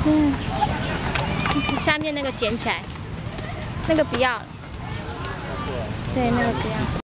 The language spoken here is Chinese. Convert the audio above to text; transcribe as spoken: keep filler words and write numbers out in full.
嗯，下面那个捡起来，那个不要了。对，那个不要。